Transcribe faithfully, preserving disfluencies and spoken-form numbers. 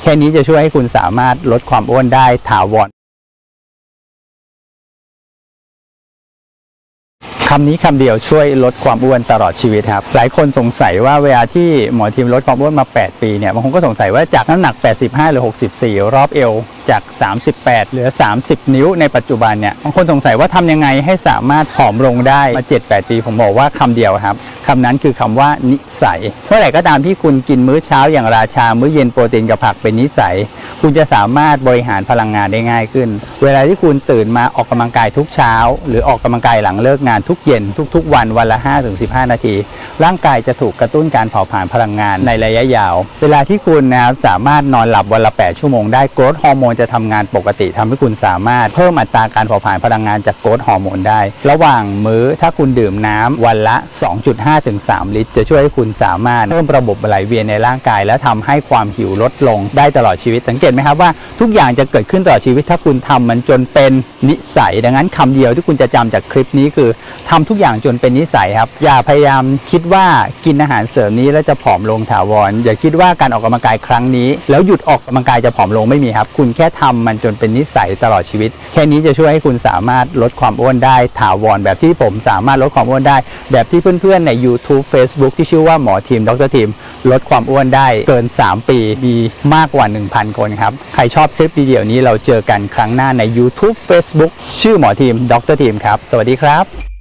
ค่นี้จะช่วยให้คุณสามารถลดความอ้วนได้ถาวรคำนี้คำเดียวช่วยลดความอ้วนตลอดชีวิตครับหลายคนสงสัยว่าเวลาที่หมอทีมลดความอ้วนมาแปดปีเนี่ยบางคนก็สงสัยว่าจากน้ำหนักแปดสิบห้าหรือหกสิบสี่รอบเอวจากสามสิบแปดเหลือสามสิบนิ้วในปัจจุบันเนี่ยบางคนสงสัยว่าทำยังไงให้สามารถผอมลงได้มา เจ็ดแปด ปีผมบอกว่าคำเดียวครับคำนั้นคือคำว่านิสัยเมื่อไหร่ก็ตามที่คุณกินมื้อเช้าอย่างราชามื้อเย็นโปรตีนกับผักเป็นนิสัยคุณจะสามารถบริหารพลังงานได้ง่ายขึ้นเวลาที่คุณตื่นมาออกกำลังกายทุกเช้าหรือออกกำลังกายหลังเลิกงานทุกเย็นทุกๆวันวันละ ห้าถึงสิบห้า นาทีร่างกายจะถูกกระตุ้นการเผาผลาญพลังงานในระยะยาวเวลาที่คุณนะครับสามารถนอนหลับวันละแปดชั่วโมงได้โกรทฮอร์โมนจะทำงานปกติทำให้คุณสามารถเพิ่มอัตราการเผาผลาญพลังงานจากโกรทฮอร์โมนได้ระหว่างมื้อถ้าคุณดื่มน้ำวันละ สองจุดห้า ถึง สาม ลิตรจะช่วยให้คุณสามารถเพิ่มระบบไหลเวียนในร่างกายและทำให้ความหิวลดลงได้ตลอดชีวิตสังเกตไหมครับว่าทุกอย่างจะเกิดขึ้นตลอดชีวิตถ้าคุณทำมันจนเป็นนิสัยดังนั้นคำเดียวที่คุณจะจำจากคลิปนี้คือทำทุกอย่างจนเป็นนิสัยครับอย่าพยายามคิดว่ากินอาหารเสริมนี้แล้วจะผอมลงถาวรอย่าคิดว่าการออกกำลังกายครั้งนี้แล้วหยุดออกกำลังกายจะผอมลงไม่มีครับคุณแค่ทำมันจนเป็นนิสัยตลอดชีวิตแค่นี้จะช่วยให้คุณสามารถลดความอ้วนได้ถาวรแบบที่ผมสามารถลดความอ้วนได้แบบที่เพื่อนๆใน ยูทูบ เฟซบุ๊ก ที่ชื่อว่าหมอทีมดรทีมลดความอ้วนได้เกินสามปีมีมากกว่า หนึ่งพัน คนครับใครชอบคลิปวิดีโอนี้เราเจอกันครั้งหน้าใน ยูทูบ เฟซบุ๊ก ชื่อหมอทีมดรทีมครับสวัสดีครับ